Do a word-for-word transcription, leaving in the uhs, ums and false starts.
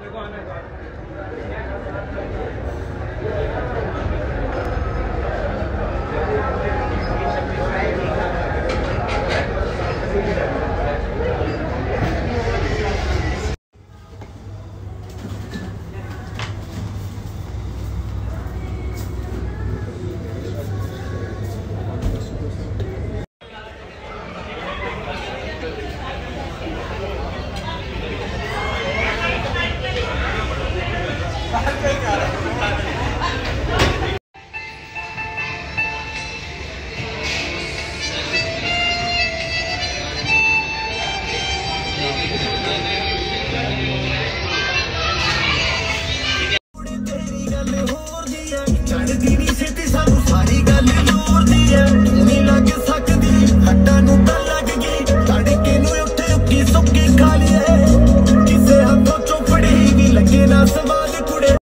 सारी गल जोर दी है नहीं लग सकती हड्डां नूं तां लग गई तड़के नूं उत्थे उक्की सुक्की खा ली है किसे हथों चोपड़ी भी लगे ना सवाल